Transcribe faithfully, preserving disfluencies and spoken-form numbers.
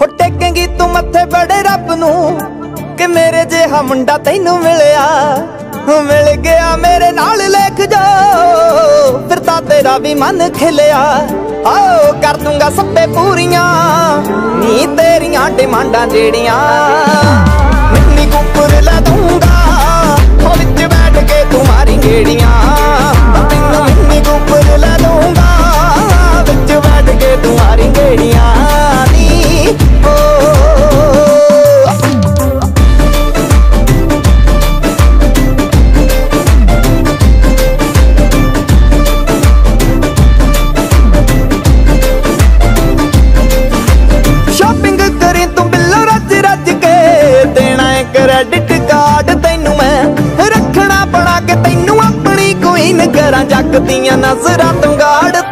हो टेकेंगी तू मत्थे बड़े रब नू कि मेरे जिहा मुंडा तैनू मिलिया। मिल गया मेरे नाल लेख जो फिर तां तेरा भी मन खिलिया। आओ कर दूंगा सब्बे पूरियां नी तेरियां डिमांडां जेड़ियां। मिन्नी कुकर ला दूंगा हो विच बैठ के तू मारी गेड़ियां। तैनू मिन्नी कुकर ला दूंगा विच बैठ के तू मारी गेड़ियां नी। ओ क्रेडिट कार्ड तैनू मैं रखना बना के तैनू अपनी क्वीन करा जग दियां नजरां तो गाड़।